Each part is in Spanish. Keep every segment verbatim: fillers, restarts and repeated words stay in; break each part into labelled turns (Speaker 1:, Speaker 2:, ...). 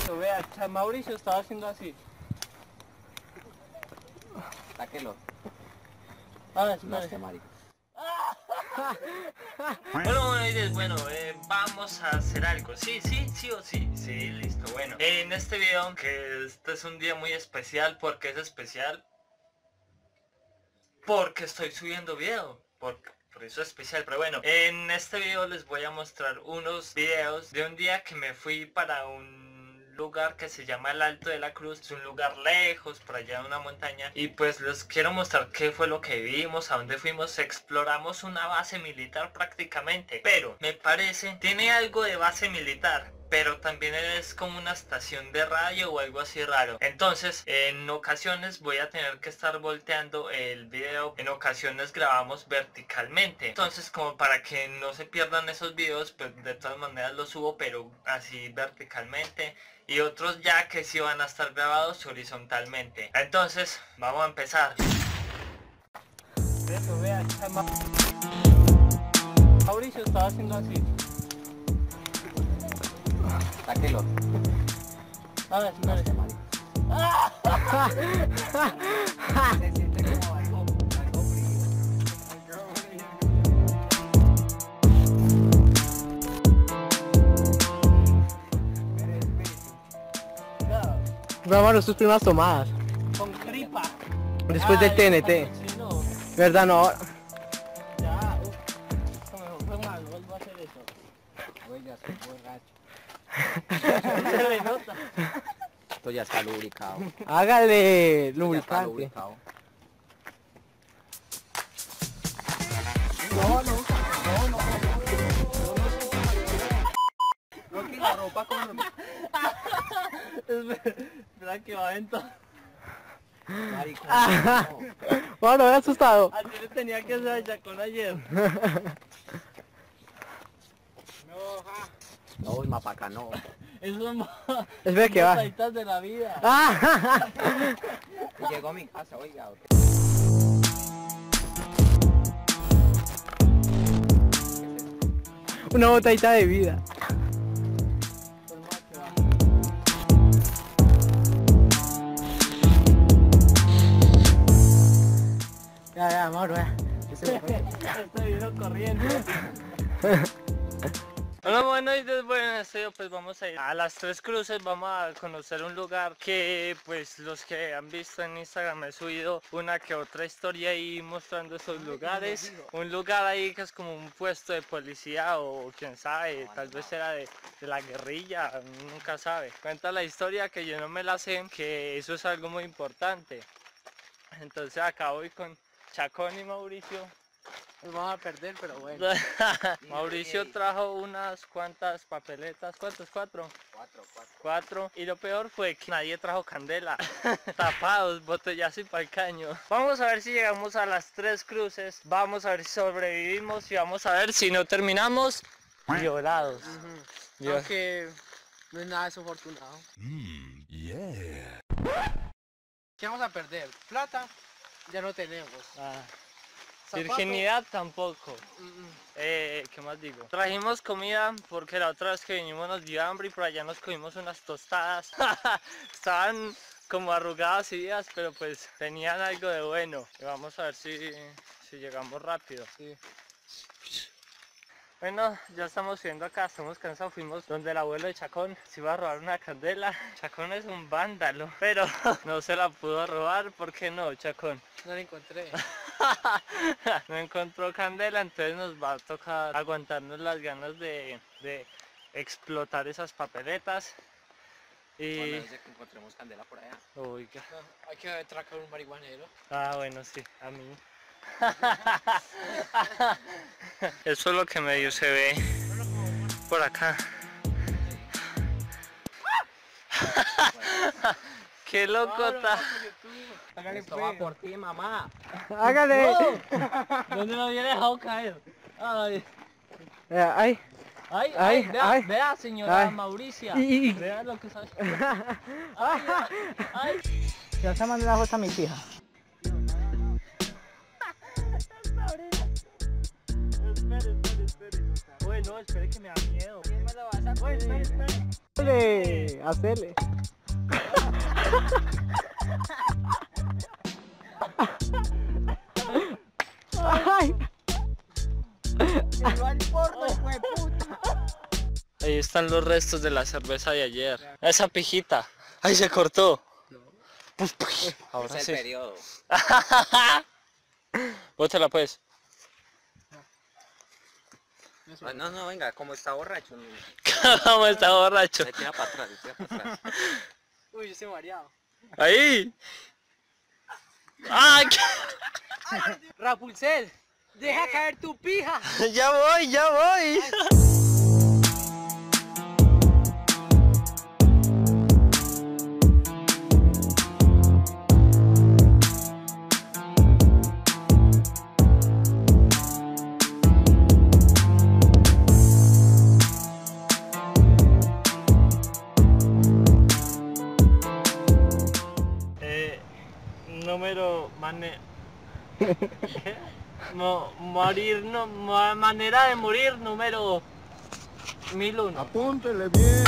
Speaker 1: Eso, vea, Mauricio estaba haciendo así.
Speaker 2: Sáquelo.
Speaker 1: Ah, es
Speaker 2: No sé, marico.
Speaker 3: Bueno, bueno, bueno eh, vamos a hacer algo. Sí, sí, sí o sí. Sí, listo. Bueno, en este video, que este es un día muy especial. ¿Por qué es especial? Porque estoy subiendo video. Por, por eso es especial. Pero bueno, en este video les voy a mostrar unos videos de un día que me fui para un lugar que se llama el Alto de la Cruz. Es un lugar lejos, por allá en una montaña. Y pues les quiero mostrar qué fue lo que vimos, a dónde fuimos. Exploramos una base militar prácticamente. Pero me parece, tiene algo de base militar, pero también es como una estación de radio o algo así raro. Entonces, en ocasiones voy a tener que estar volteando el video. En ocasiones grabamos verticalmente. Entonces, como para que no se pierdan esos videos, pues de todas maneras los subo, pero así verticalmente. Y otros ya que sí van a estar grabados horizontalmente. Entonces, vamos a empezar.
Speaker 1: Eso, vea, Ma... Mauricio estaba haciendo así.
Speaker 2: Sáquelo.
Speaker 1: Ah, es
Speaker 2: No sé, marico. Se siente como algo, algo frío.
Speaker 4: Grabamos sus primeras tomadas.
Speaker 1: Con tripa.
Speaker 4: Después del
Speaker 1: Ay,
Speaker 4: T N T.
Speaker 1: capuchino.
Speaker 4: ¿Verdad? No.
Speaker 1: Ya, uf. Esto mejor fue mal, no vuelvo a hacer eso.
Speaker 2: Oiga, soy borracho.
Speaker 1: Se le nota.
Speaker 2: Esto ya está lubricado.
Speaker 4: Hágale
Speaker 2: Ya está
Speaker 4: lubricante.
Speaker 2: lubricado.
Speaker 1: No, no, no, no, no, no,
Speaker 2: No, que la ropa con...
Speaker 1: Espera que va dentro.
Speaker 2: Marico,
Speaker 4: Ah.
Speaker 2: no.
Speaker 4: Bueno, me he asustado.
Speaker 1: Así le tenía que hacer a Chacón ayer.
Speaker 2: No, el mapaca no.
Speaker 1: Eso son
Speaker 4: Espera que va.
Speaker 1: cositas de la vida.
Speaker 4: Ah.
Speaker 2: Llegó a mi casa, oiga.
Speaker 4: Una botellita de vida.
Speaker 1: Pues más que va.
Speaker 4: Ya, ya, Mauro, ya.
Speaker 1: Este vino corriendo.
Speaker 3: Bueno, bueno, y después en este video pues vamos a ir a las Tres Cruces. Vamos a conocer un lugar que pues los que han visto en Instagram he subido una que otra historia ahí mostrando esos lugares. Un lugar ahí que es como un puesto de policía o quién sabe, tal vez era de, de la guerrilla, uno nunca sabe. Cuenta la historia que yo no me la sé, que eso es algo muy importante. Entonces acá voy con Chacón y Mauricio.
Speaker 1: Nos vamos a perder, pero bueno.
Speaker 3: Mauricio trajo unas cuantas papeletas. ¿Cuántos? ¿Cuatro?
Speaker 2: Cuatro, cuatro.
Speaker 3: Cuatro. Y lo peor fue que nadie trajo candela. Tapados, botellazo y pa'l caño. Vamos a ver si llegamos a las Tres Cruces. Vamos a ver si sobrevivimos y vamos a ver si no terminamos violados.
Speaker 1: Uh-huh. Aunque no es nada desafortunado.
Speaker 5: Mmm, yeah.
Speaker 1: ¿Qué vamos a perder? Plata ya no tenemos.
Speaker 3: Ah,
Speaker 1: Zapatos,
Speaker 3: virginidad tampoco.
Speaker 1: mm, mm.
Speaker 3: Eh, ¿qué más digo? Trajimos comida porque la otra vez que vinimos nos dio hambre y por allá nos comimos unas tostadas. Estaban como arrugadas y vías, pero pues tenían algo de bueno. Y vamos a ver si, si llegamos rápido.
Speaker 1: Sí.
Speaker 3: Bueno, ya estamos viendo acá, estamos cansados, fuimos donde el abuelo de Chacón se iba a robar una candela. Chacón es un vándalo, pero no se la pudo robar. ¿Por qué no, Chacón?
Speaker 1: No la encontré.
Speaker 3: No encontró candela, entonces nos va a tocar aguantarnos las ganas de, de explotar esas papeletas. Y...
Speaker 2: Bueno, desde que encontremos candela por allá.
Speaker 3: Oiga.
Speaker 1: No, hay que atracar un marihuanero.
Speaker 3: Ah, bueno, sí, a mí. Eso es lo que medio se ve por acá. ¡Qué locota!
Speaker 1: Hágale
Speaker 2: Esto va por ti, mamá.
Speaker 4: Hágale.
Speaker 1: ¿Dónde me había dejado caer? Ay,
Speaker 4: Eh, Ay.
Speaker 1: ay,
Speaker 4: Ay,
Speaker 1: ay, vea,
Speaker 4: ay.
Speaker 1: vea señora
Speaker 4: Ay.
Speaker 1: Mauricia.
Speaker 4: Y- y-
Speaker 1: Vea lo que sabe. Ay, ay.
Speaker 4: Ya se mandó la foto a mi hija.
Speaker 1: Espere, espere, espere. Bueno, espere que me da miedo. ¿Quién me la va a sacar? Espere, espere.
Speaker 4: ¡Ole! Hacele, hacele. Ay.
Speaker 2: Llegó al porno, hijo de puta.
Speaker 3: Ahí están los restos de la cerveza de ayer. Esa pijita. Ahí se cortó. Puf, puf. Ahora sí.
Speaker 2: periodo.
Speaker 3: Bótala pues.
Speaker 2: No, no, venga, como está borracho.
Speaker 3: Cómo está borracho.
Speaker 2: Se tira para atrás, se tira para atrás.
Speaker 1: Uy, yo estoy mareado.
Speaker 3: Ahí. ¡Ah!
Speaker 1: Rapunzel, deja caer tu pija.
Speaker 3: Ya voy, ya voy. Eh, número mane... ¿Qué? Mo- morir, no, mo- manera de morir número mil uno.
Speaker 5: Apúntele bien.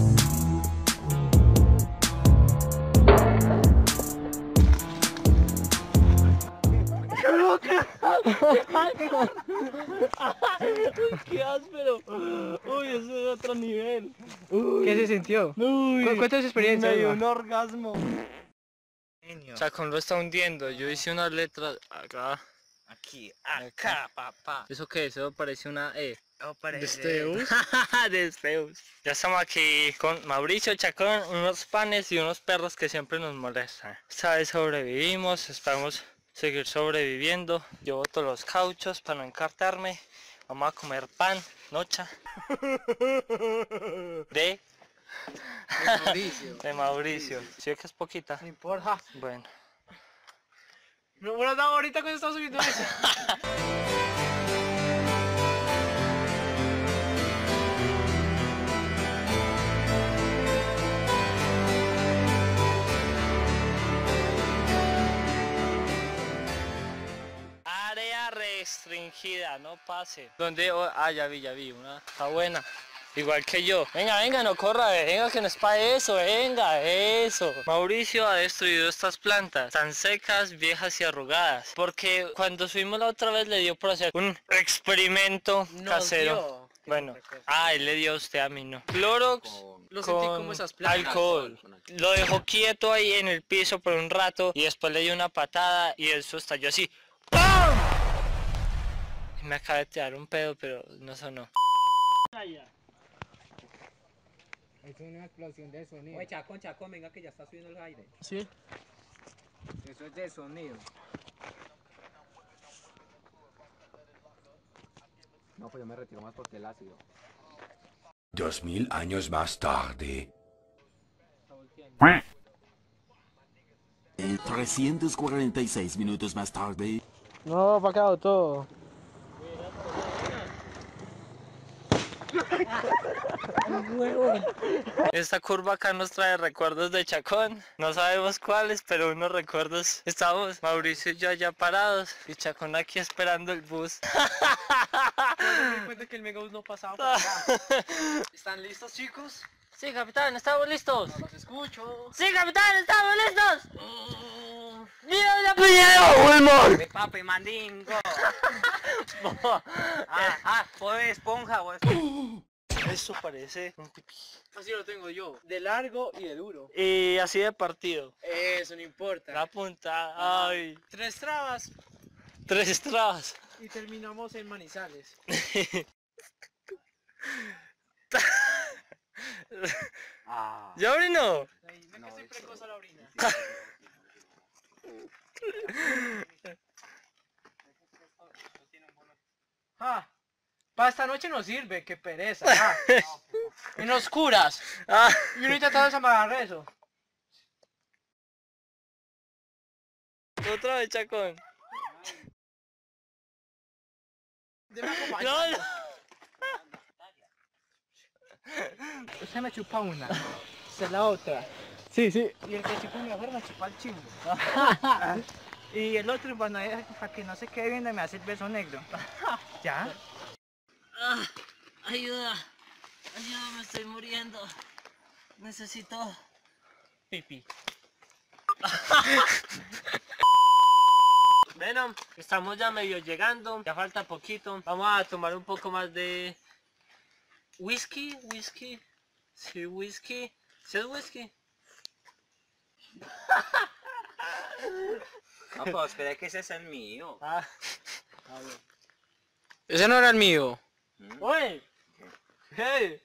Speaker 3: ¡Qué áspero! Uy, eso es otro nivel.
Speaker 4: ¿Qué se sintió?
Speaker 3: Uy,
Speaker 4: Cu- cuenta su experiencia,
Speaker 3: me dio
Speaker 4: Eva.
Speaker 3: un orgasmo. Chacón lo está hundiendo. Yo hice una letra acá.
Speaker 2: Aquí, acá, papá.
Speaker 3: ¿Eso qué es? Eso parece una E.
Speaker 2: No parece.
Speaker 3: Deus. Deus. Ya estamos aquí con Mauricio, Chacón, unos panes y unos perros que siempre nos molestan. Esta vez sobrevivimos, esperamos seguir sobreviviendo. Yo boto los cauchos para no encartarme. Vamos a comer pan, nocha. De...
Speaker 1: Mauricio.
Speaker 3: De Mauricio. ¿Sí que es poquita?
Speaker 1: No importa.
Speaker 3: Bueno.
Speaker 1: No me lo has dado ahorita cuando estaba subiendo eso.
Speaker 3: Área restringida, no pase. ¿Dónde? Oh, ah, ya vi, ya vi. Una está buena. Igual que yo. Venga, venga, no corra, venga, que no es para eso, venga, eso. Mauricio ha destruido estas plantas, tan secas, viejas y arrugadas. Porque cuando subimos la otra vez le dio por hacer un experimento
Speaker 1: Nos
Speaker 3: casero.
Speaker 1: dio.
Speaker 3: Bueno, ah, él le dio a usted, a mí no. Clorox
Speaker 1: Lo sentí
Speaker 3: con
Speaker 1: como esas plantas.
Speaker 3: alcohol. Lo dejó quieto ahí en el piso por un rato y después le dio una patada y eso estalló así. ¡Pum! Me acaba de tirar un pedo, pero no sonó.
Speaker 4: Es una explosión de sonido.
Speaker 2: Oye, Chacón, Chacón, venga que ya está subiendo el aire.
Speaker 1: Sí.
Speaker 2: Eso es de sonido. No, pues yo me retiro más porque el ácido.
Speaker 5: Dos mil años más tarde.
Speaker 6: Eh, trescientos cuarenta y seis minutos más tarde.
Speaker 4: No, pa' acá todo.
Speaker 3: Esta curva acá nos trae recuerdos de Chacón. No sabemos cuáles, pero unos recuerdos. Estábamos Mauricio y yo allá parados y Chacón aquí esperando el bus.
Speaker 1: Me di cuenta que el megabús no pasaba por acá. ¿Están listos, chicos?
Speaker 3: Sí, capitán, estamos listos.
Speaker 1: No los escucho.
Speaker 3: Sí, capitán, estamos listos. ¡Viva la piñera,
Speaker 2: De papi mandingo. ah, ah, pues esponja, pues.
Speaker 3: Eso parece un pipí.
Speaker 1: Así lo tengo yo. De largo y de duro.
Speaker 3: Y así de partido.
Speaker 1: Eso no importa.
Speaker 3: La punta, ay.
Speaker 1: Tres trabas
Speaker 3: Tres trabas.
Speaker 1: y terminamos en Manizales.
Speaker 2: Ah.
Speaker 3: ¿Ya orinó?
Speaker 1: Ahí, ve que soy precoz a la orina. Ah, para esta noche no sirve, qué pereza. Ah. En oscuras.
Speaker 3: Ah.
Speaker 1: Y uno intentando desamarrar eso.
Speaker 3: Otra vez, Chacón.
Speaker 1: Deme acompañar.
Speaker 3: No, no.
Speaker 1: Usted me chupa una. Esta es la otra.
Speaker 4: Sí, sí.
Speaker 1: Y el que chupa mejor me chupa el chingo. Y el otro, bueno, para que no se quede viendo, me hace el beso negro. ¿Ya?
Speaker 3: Ah, ayuda. Ayuda, me estoy muriendo.
Speaker 2: necesito pipí. Bueno, estamos ya medio llegando, ya falta poquito. Vamos a tomar un poco más de whisky, whisky, sí, whisky, ¿sí es whisky?
Speaker 3: No, pero espera que ese es el mío.
Speaker 2: Ah,
Speaker 7: Ese no era el mío.
Speaker 2: oye, hey.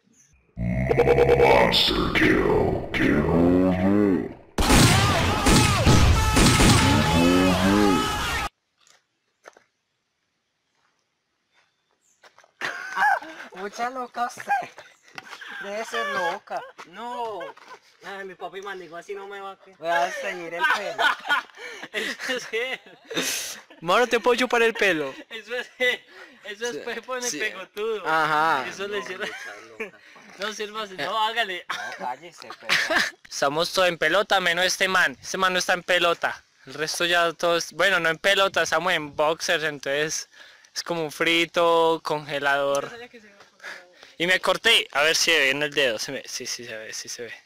Speaker 1: Mucha loca usted. Debe ser loca.
Speaker 2: No, ay, mi papi mandigo así no me va a quedar.
Speaker 1: Voy a seguir el pelo.
Speaker 2: Eso es él.
Speaker 7: Mano, te puedo chupar el pelo.
Speaker 2: Eso es él. Eso es
Speaker 7: Sí,
Speaker 2: Pepo en el
Speaker 7: sí.
Speaker 2: pegotudo.
Speaker 7: Ajá.
Speaker 2: Eso le hicieron. No sirva así, no, hágale.
Speaker 1: No, cállese, pero.
Speaker 2: Estamos todos en pelota, menos este man. Este man no está en pelota. El resto ya todos, bueno, no en pelota, estamos en boxers, entonces es como un frito, congelador. Y me corté, a ver si se ve en el dedo. Se ve, sí, sí se ve, sí se ve.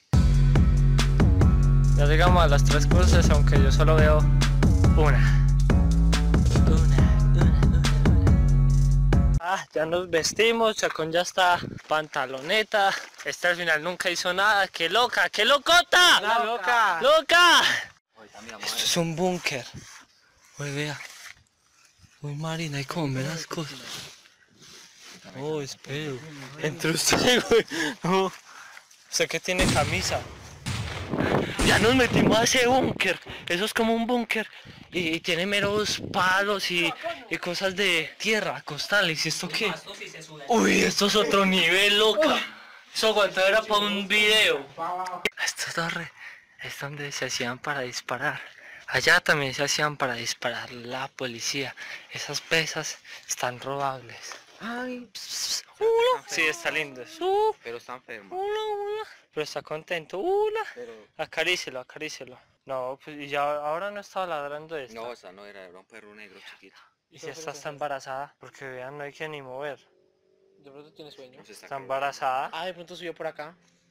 Speaker 2: Ya llegamos a las tres cruces, aunque yo solo veo una. Una, una, una, una. Ah, ya nos vestimos, Chacón ya está pantaloneta. Este al final nunca hizo nada. ¡Qué loca, qué locota!
Speaker 1: La loca.
Speaker 2: ¡Loca! Esto es un búnker. Uy, vea. Uy, Marina, ¿y cómo me las cosas? Oh, espero. Entre usted, güey. No. Sé que tiene camisa. Ya nos metimos a ese búnker. Eso es como un búnker. Y, y tiene meros palos y, y cosas de tierra, costales. ¿Y esto qué? Uy, esto es otro nivel, loca. Eso aguantó era para un video. Esta torre es donde se hacían para disparar. Allá también se hacían para disparar la policía. Esas pesas están robables.
Speaker 7: Ay,
Speaker 2: Hola. Sí, está lindo. Uh,
Speaker 7: pero está enfermo.
Speaker 2: hola, hola. Pero está contento. Hola.
Speaker 7: Pero
Speaker 2: Acarícelo, acarícelo. No, pues y ya ahora no estaba ladrando esto.
Speaker 7: no, esa no era, era un perro negro chiquito.
Speaker 2: Y si esta está embarazada, porque vean, no hay que ni mover.
Speaker 4: De pronto tiene sueño.
Speaker 7: Nos está
Speaker 2: Está
Speaker 7: cagando.
Speaker 2: embarazada.
Speaker 4: Ah, de pronto subió por acá.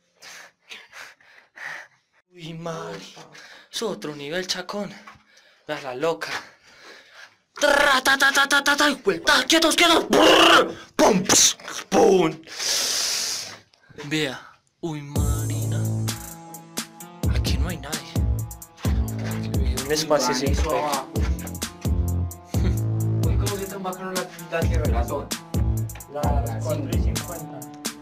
Speaker 2: Uy, Mari. Es otro nivel, Chacón. Vea la loca. Tra, ta, ta, ta, ta, ta, ta, vuelta, quietos, quietos. Brrr, pum, ps, pum. Vea. Uy, Marina. Aquí no hay nadie. Un espacio sin fe.
Speaker 4: Uy, ¿cómo se tan bacano la, la tierra? La zona.
Speaker 2: Las cuatro y cincuenta.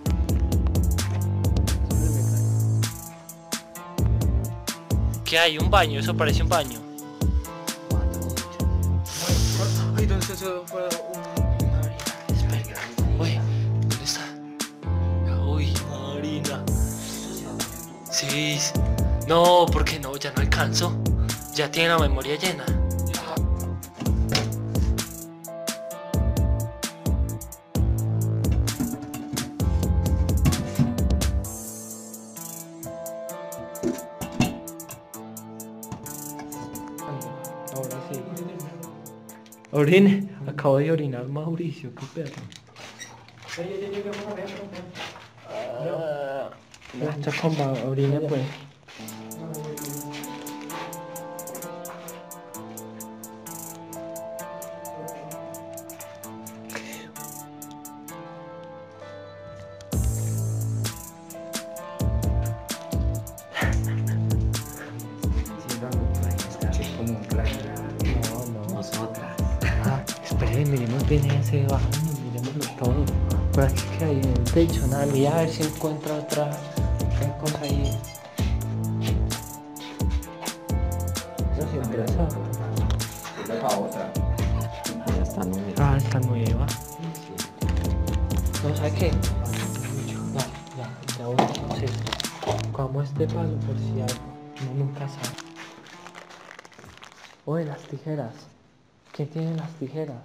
Speaker 2: ¿Qué hay? ¿Un baño? Eso parece un baño.
Speaker 4: Ay, ¿dónde está eso? Fue un...
Speaker 2: Espera. Uy, ¿dónde está? Uy, Marina. Sí. No, porque no, ya no alcanzo. Ya tiene la memoria llena.
Speaker 4: Ahora sí. Orine. Acabo de orinar, Mauricio, qué perro. Ya, Chacón, va, orine pues. No, no.
Speaker 1: Nosotras.
Speaker 4: Ah, esperen, miremos bien ese baño, miremoslo todo. Por aquí que hay en el techo, nada, mira a ver si encuentra otra, otra cosa ahí. Eso sí, interesa. Ah, está nueva. No, ¿sabe qué? Ya, ya, ya voy a hacer. Cogamos este palo por si algo, uno nunca sabe. Oye, las tijeras. ¿Quién tiene las tijeras?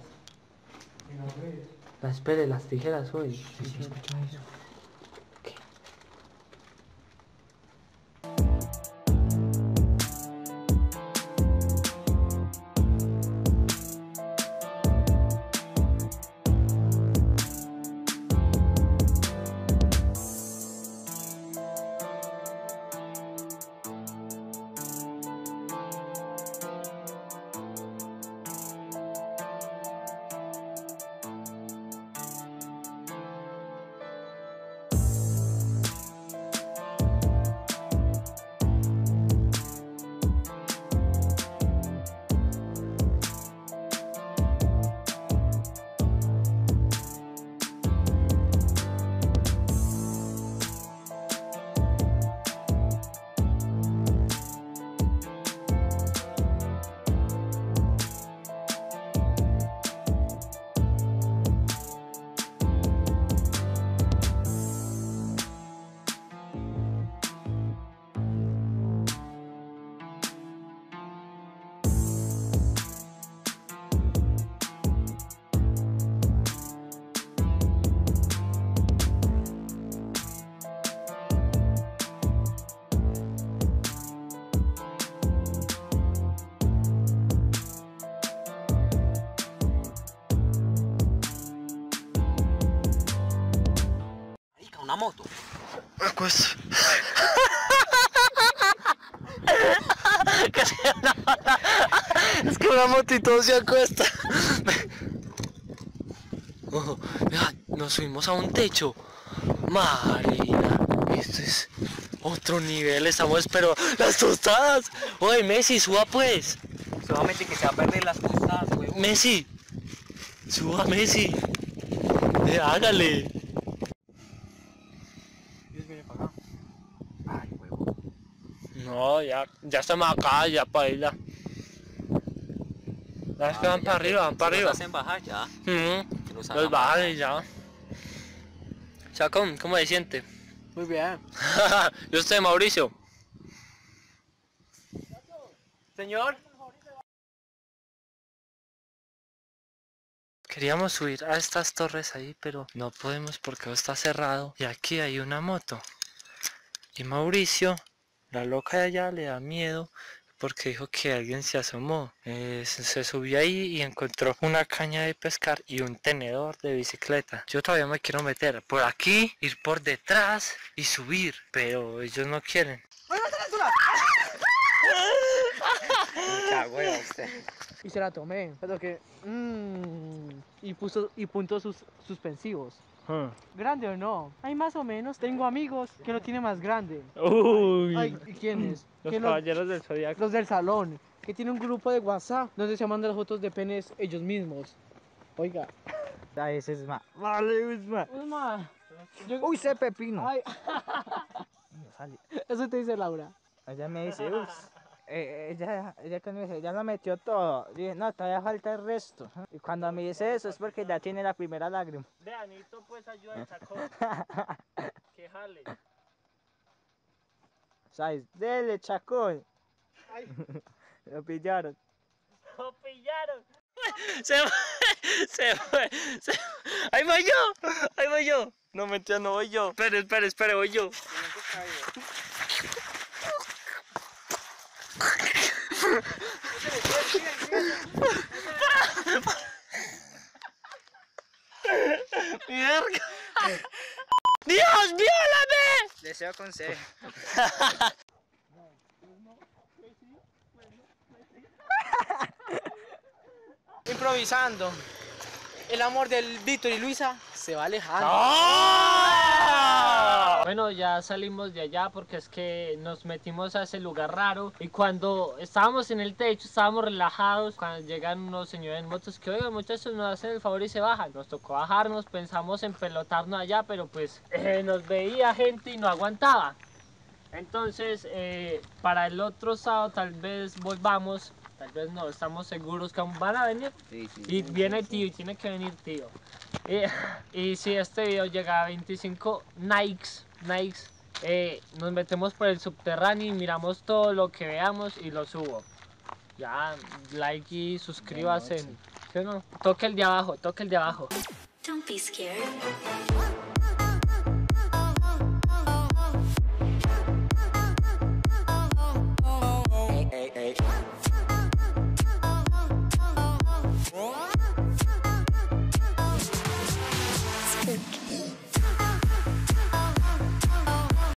Speaker 4: La espere, las tijeras hoy. Sí, sí, escucha eso. ¿Qué?
Speaker 2: acuesto. Es que una moto y todo se acuesta. Oh, mira, nos subimos a un techo. Marina, esto es otro nivel. Estamos, pero las tostadas. Oye, Messi, suba pues.
Speaker 1: Solamente que se va a perder las tostadas, huevón.
Speaker 2: Messi, suba Messi. Eh, hágale.
Speaker 1: Dios viene para acá. Ay, huevón.
Speaker 2: No, ya, ya estamos acá, ya para allá. Ya es que van para arriba, van para arriba.
Speaker 7: Los hacen bajar ya.
Speaker 2: Ujú.
Speaker 7: Los
Speaker 2: Los
Speaker 7: hagan
Speaker 2: bajan
Speaker 7: bajar.
Speaker 2: y ya. Chacón, ¿cómo se siente?
Speaker 1: Muy bien.
Speaker 2: Yo estoy Mauricio.
Speaker 1: Señor.
Speaker 2: Queríamos subir a estas torres ahí, pero no podemos porque está cerrado. Y aquí hay una moto. Y Mauricio, la loca de allá, le da miedo porque dijo que alguien se asomó. Eh, se, se subió ahí y encontró una caña de pescar y un tenedor de bicicleta. Yo todavía me quiero meter por aquí, ir por detrás y subir, pero ellos no quieren.
Speaker 1: Y se la tomé, pero que... Mmm, y puso y puntos sus, suspensivos. ¿Grande o no? Hay más o menos. Tengo amigos que lo tienen más grande.
Speaker 2: Uy,
Speaker 1: Ay, ¿y quiénes?
Speaker 2: los
Speaker 1: Que
Speaker 2: caballeros del Zodiaco.
Speaker 1: los del salón, que tiene un grupo de WhatsApp donde se mandan las fotos de penes ellos mismos. Oiga.
Speaker 8: Ah, ese es más. Vale, Usma.
Speaker 1: Usma.
Speaker 8: Uy, ese pepino.
Speaker 1: Ay,
Speaker 8: No sale.
Speaker 1: eso te dice Laura.
Speaker 8: Ella me dice, uff. Eh, ella, ella cuando me dice, ya lo metió todo. Dije, no, todavía falta el resto. Y cuando me dice eso es porque ya tiene la primera lágrima.
Speaker 2: Veanito, pues ayuda al Chacón. Que jale.
Speaker 8: ¿Sabes? Dele, chacón. Lo pillaron.
Speaker 2: ¡Lo pillaron! Se fue, se fue, se fue. ¡Ahí voy yo! ¡Ahí voy yo! No, mentira, no voy yo. Espere, espere, espere, voy yo. ¡Mierda! ¡Dios, viólame!
Speaker 8: Deseo consejo.
Speaker 1: Improvisando. El amor del Víctor y Luisa se va alejando.
Speaker 2: ¡Ah!
Speaker 4: Bueno, ya salimos de allá porque es que nos metimos a ese lugar raro y cuando estábamos en el techo estábamos relajados cuando llegan unos señores en motos que oigan muchachos nos hacen el favor y se bajan. Nos tocó bajarnos, pensamos en pelotarnos allá pero pues eh, nos veía gente y no aguantaba. Entonces eh, para el otro sábado tal vez volvamos, tal vez no, estamos seguros que aún van a venir.
Speaker 8: Sí, sí,
Speaker 4: Y
Speaker 8: sí,
Speaker 4: viene
Speaker 8: sí,
Speaker 4: tío y tiene que venir tío. Y, y si este video llega a veinticinco likes, likes eh, nos metemos por el subterráneo y miramos todo lo que veamos y lo subo. Ya, like y suscríbase. ¿Sí o no? Toque el de abajo, toque el de abajo.
Speaker 9: Don't be scared.